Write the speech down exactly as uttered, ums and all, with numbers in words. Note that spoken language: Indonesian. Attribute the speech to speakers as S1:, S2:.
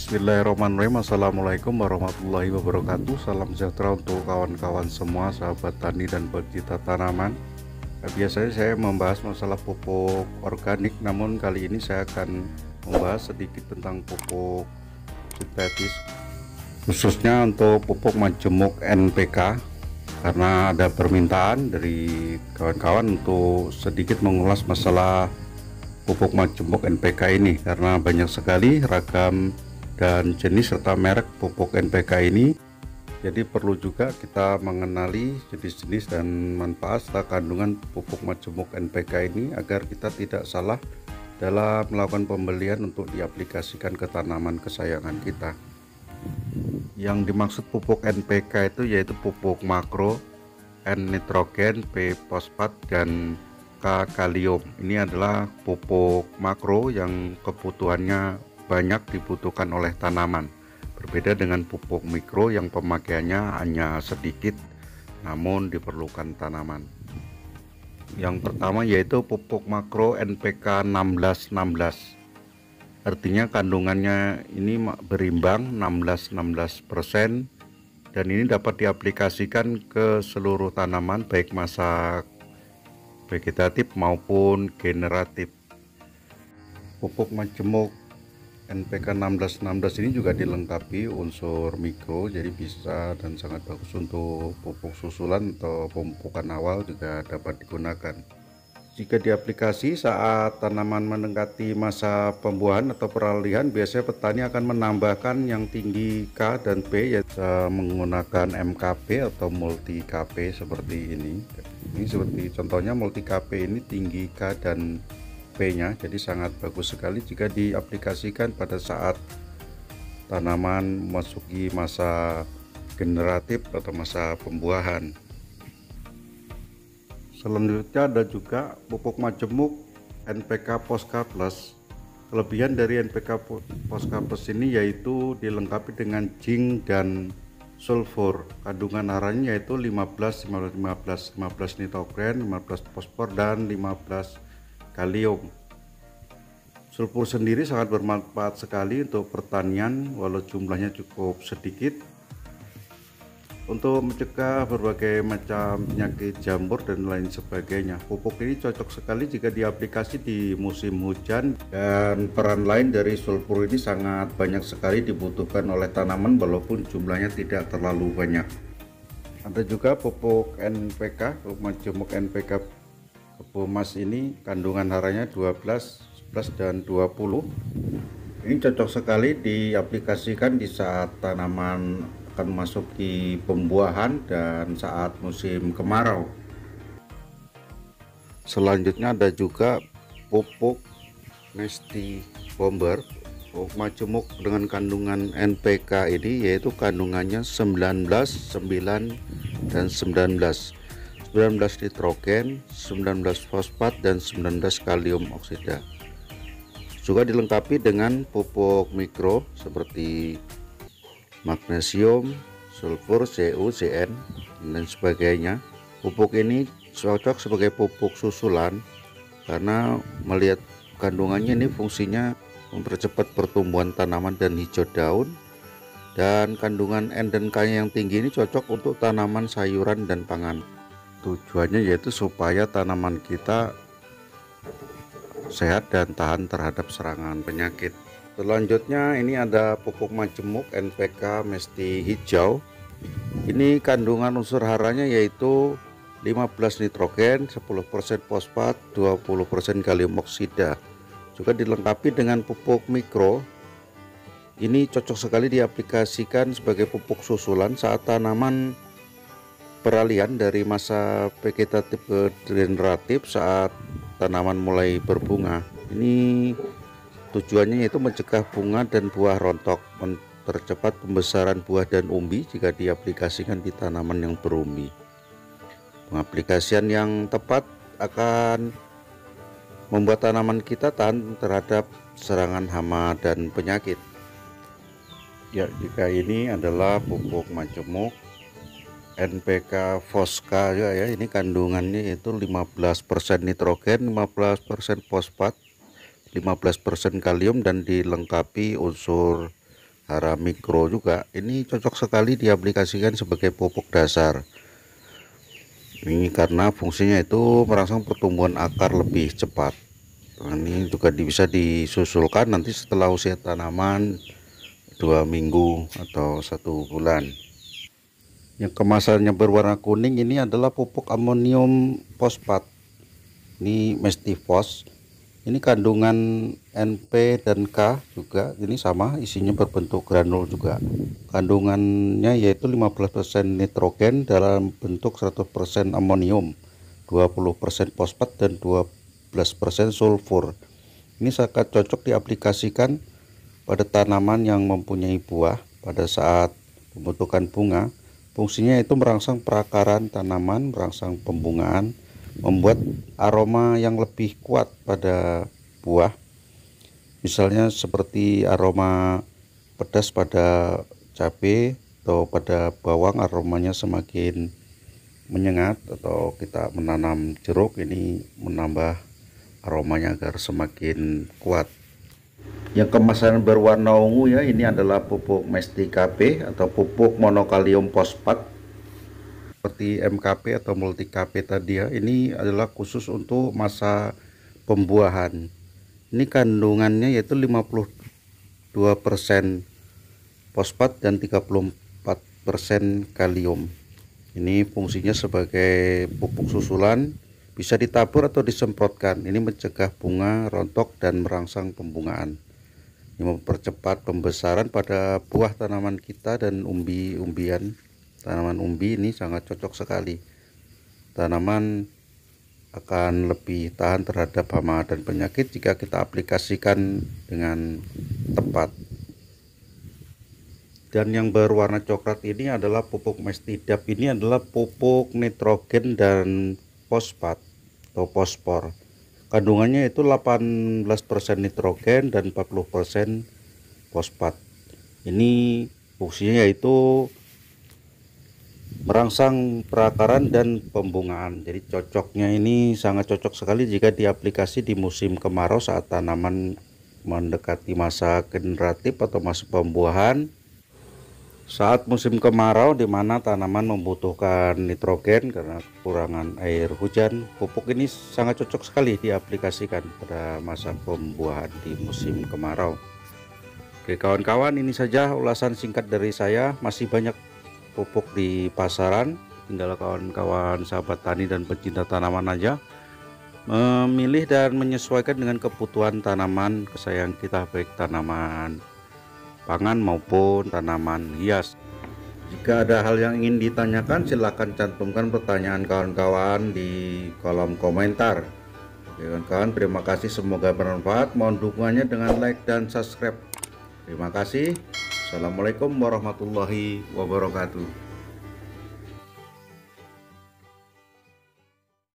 S1: Bismillahirrahmanirrahim. Assalamualaikum warahmatullahi wabarakatuh. Salam sejahtera untuk kawan-kawan semua, sahabat tani dan pecinta tanaman. Nah, biasanya saya membahas masalah pupuk organik, namun kali ini saya akan membahas sedikit tentang pupuk sintetis, khususnya untuk pupuk majemuk N P K, karena ada permintaan dari kawan-kawan untuk sedikit mengulas masalah pupuk majemuk N P K ini, karena banyak sekali ragam dan jenis serta merek pupuk N P K ini. Jadi perlu juga kita mengenali jenis-jenis dan manfaat serta kandungan pupuk majemuk N P K ini agar kita tidak salah dalam melakukan pembelian untuk diaplikasikan ke tanaman kesayangan kita. Yang dimaksud pupuk N P K itu yaitu pupuk makro, N nitrogen, P fosfat, dan K kalium. Ini adalah pupuk makro yang kebutuhannya banyak dibutuhkan oleh tanaman, berbeda dengan pupuk mikro yang pemakaiannya hanya sedikit namun diperlukan tanaman. Yang pertama yaitu pupuk makro N P K enam belas enam belas, artinya kandungannya ini berimbang enam belas enam belas persen, dan ini dapat diaplikasikan ke seluruh tanaman baik masa vegetatif maupun generatif. Pupuk majemuk N P K enam belas enam belas ini juga dilengkapi unsur mikro, jadi bisa dan sangat bagus untuk pupuk susulan atau pemupukan awal juga dapat digunakan. Jika diaplikasi saat tanaman mendekati masa pembuahan atau peralihan, biasanya petani akan menambahkan yang tinggi K dan P, yaitu menggunakan M K P atau multi K P seperti ini. Ini seperti contohnya multi K P ini tinggi K dan P-nya, jadi sangat bagus sekali jika diaplikasikan pada saat tanaman memasuki masa generatif atau masa pembuahan. Selanjutnya ada juga pupuk majemuk N P K Posca Plus. Kelebihan dari N P K Posca Plus ini yaitu dilengkapi dengan zinc dan sulfur. Kandungan harinya yaitu lima belas lima belas lima belas nitrogen, lima belas fosfor, dan lima belas kalium. Sulfur sendiri sangat bermanfaat sekali untuk pertanian walau jumlahnya cukup sedikit, untuk mencegah berbagai macam penyakit jamur dan lain sebagainya. Pupuk ini cocok sekali jika diaplikasi di musim hujan, dan peran lain dari sulfur ini sangat banyak sekali dibutuhkan oleh tanaman walaupun jumlahnya tidak terlalu banyak. Ada juga pupuk N P K, pupuk majemuk N P K Kebo Mas ini kandungan harinya dua belas, sebelas, dan dua puluh. Ini cocok sekali diaplikasikan di saat tanaman akan memasuki pembuahan dan saat musim kemarau. Selanjutnya ada juga pupuk Nasty Bomber, pupuk majemuk dengan kandungan N P K ini yaitu kandungannya sembilan belas, sembilan, dan sembilan belas. sembilan belas nitrogen, sembilan belas fosfat, dan sembilan belas kalium oksida. Juga dilengkapi dengan pupuk mikro seperti magnesium, sulfur, C U, C N, dan sebagainya. Pupuk ini cocok sebagai pupuk susulan karena melihat kandungannya ini fungsinya mempercepat pertumbuhan tanaman dan hijau daun, dan kandungan N dan K yang tinggi ini cocok untuk tanaman sayuran dan pangan. Tujuannya yaitu supaya tanaman kita sehat dan tahan terhadap serangan penyakit. Selanjutnya ini ada pupuk majemuk N P K Mesti Hijau. Ini kandungan unsur haranya yaitu lima belas nitrogen, sepuluh persen fosfat, dua puluh persen kalium oksida. Juga dilengkapi dengan pupuk mikro. Ini cocok sekali diaplikasikan sebagai pupuk susulan saat tanaman peralihan dari masa vegetatif ke generatif saat tanaman mulai berbunga. Ini tujuannya yaitu mencegah bunga dan buah rontok, mempercepat pembesaran buah dan umbi jika diaplikasikan di tanaman yang berumbi. Pengaplikasian yang tepat akan membuat tanaman kita tahan terhadap serangan hama dan penyakit. Ya, jika ini adalah pupuk majemuk N P K Posca ya, ya ini kandungannya itu lima belas persen nitrogen, lima belas persen fosfat, lima belas persen kalium, dan dilengkapi unsur hara mikro juga. Ini cocok sekali diaplikasikan sebagai pupuk dasar. Ini karena fungsinya itu merangsang pertumbuhan akar lebih cepat. Nah, ini juga bisa disusulkan nanti setelah usia tanaman dua minggu atau satu bulan. Yang kemasannya berwarna kuning ini adalah pupuk amonium fosfat. Ini Mestifos. Ini kandungan N P dan K juga, ini sama, isinya berbentuk granul juga. Kandungannya yaitu lima belas persen nitrogen dalam bentuk seratus persen amonium, dua puluh persen fosfat dan dua belas persen sulfur. Ini sangat cocok diaplikasikan pada tanaman yang mempunyai buah pada saat pembentukan bunga. Fungsinya itu merangsang perakaran tanaman, merangsang pembungaan, membuat aroma yang lebih kuat pada buah, misalnya seperti aroma pedas pada cabai atau pada bawang, aromanya semakin menyengat. Atau kita menanam jeruk, ini menambah aromanya agar semakin kuat. Yang kemasan berwarna ungu ya, ini adalah pupuk Mesti K P atau pupuk monokalium fosfat seperti M K P atau multi K P tadi ya. Ini adalah khusus untuk masa pembuahan. Ini kandungannya yaitu lima puluh dua persen fosfat dan tiga puluh empat persen kalium. Ini fungsinya sebagai pupuk susulan, bisa ditabur atau disemprotkan. Ini mencegah bunga rontok dan merangsang pembungaan. Ini mempercepat pembesaran pada buah tanaman kita dan umbi-umbian. Tanaman umbi ini sangat cocok sekali. Tanaman akan lebih tahan terhadap hama dan penyakit jika kita aplikasikan dengan tepat. Dan yang berwarna coklat ini adalah pupuk Mestidap. Ini adalah pupuk nitrogen dan fosfat atau fosfor. Kandungannya itu delapan belas persen nitrogen dan empat puluh persen fosfat. Ini fungsinya yaitu merangsang perakaran dan pembungaan. Jadi cocoknya ini sangat cocok sekali jika diaplikasi di musim kemarau saat tanaman mendekati masa generatif atau masa pembuahan. Saat musim kemarau di mana tanaman membutuhkan nitrogen karena kekurangan air hujan, pupuk ini sangat cocok sekali diaplikasikan pada masa pembuahan di musim kemarau. Oke kawan-kawan, ini saja ulasan singkat dari saya. Masih banyak pupuk di pasaran, tinggal kawan-kawan sahabat tani dan pecinta tanaman aja memilih dan menyesuaikan dengan kebutuhan tanaman kesayangan kita, baik tanaman pangan maupun tanaman hias. Jika ada hal yang ingin ditanyakan, silahkan cantumkan pertanyaan kawan-kawan di kolom komentar. Oke kawan-kawan, terima kasih, semoga bermanfaat. Mohon dukungannya dengan like dan subscribe. Terima kasih. Assalamualaikum warahmatullahi wabarakatuh.